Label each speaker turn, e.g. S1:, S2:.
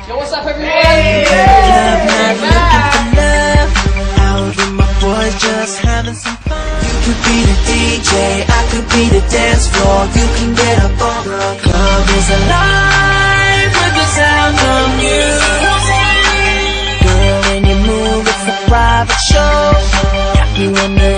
S1: Yo, what's up, everyone?
S2: Love, not looking for love. Out with my boys, just having some fun. You could be the DJ, I could be the dance floor. You can get up on the club is alive with the sound of you. Girl, when you move, it's a private show. Got you in the